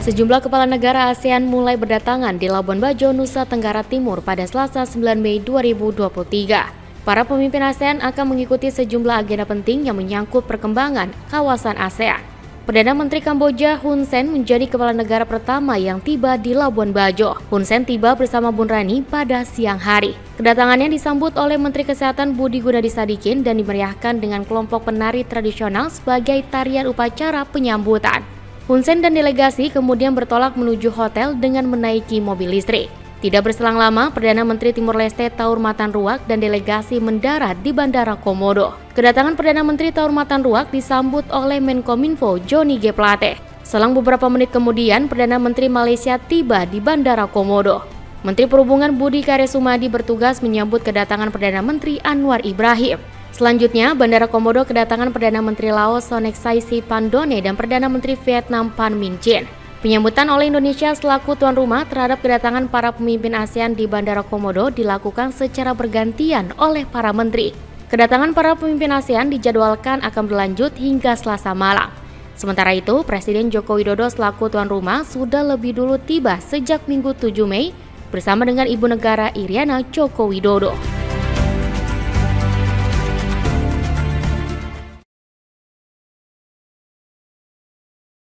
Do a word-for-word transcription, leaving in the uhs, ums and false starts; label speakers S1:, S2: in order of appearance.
S1: Sejumlah kepala negara ASEAN mulai berdatangan di Labuan Bajo, Nusa Tenggara Timur pada Selasa sembilan Mei dua ribu dua puluh tiga. Para pemimpin ASEAN akan mengikuti sejumlah agenda penting yang menyangkut perkembangan kawasan ASEAN. Perdana Menteri Kamboja Hun Sen menjadi kepala negara pertama yang tiba di Labuan Bajo. Hun Sen tiba bersama Bun Rani pada siang hari. Kedatangannya disambut oleh Menteri Kesehatan Budi Gunadi Sadikin dan dimeriahkan dengan kelompok penari tradisional sebagai tarian upacara penyambutan. Hun Sen dan delegasi kemudian bertolak menuju hotel dengan menaiki mobil listrik. Tidak berselang lama, Perdana Menteri Timor Leste Taur Matan Ruak dan delegasi mendarat di Bandara Komodo. Kedatangan Perdana Menteri Taur Matan Ruak disambut oleh Menkominfo Johnny G. Plate. Selang beberapa menit kemudian, Perdana Menteri Malaysia tiba di Bandara Komodo. Menteri Perhubungan Budi Karya Sumadi bertugas menyambut kedatangan Perdana Menteri Anwar Ibrahim. Selanjutnya, Bandara Komodo kedatangan Perdana Menteri Laos Sonexay Siphandone dan Perdana Menteri Vietnam Pham Minh Chinh. Penyambutan oleh Indonesia selaku tuan rumah terhadap kedatangan para pemimpin ASEAN di Bandara Komodo dilakukan secara bergantian oleh para menteri. Kedatangan para pemimpin ASEAN dijadwalkan akan berlanjut hingga Selasa malam. Sementara itu, Presiden Joko Widodo selaku tuan rumah sudah lebih dulu tiba sejak Minggu tujuh Mei bersama dengan Ibu Negara Iriana Joko Widodo.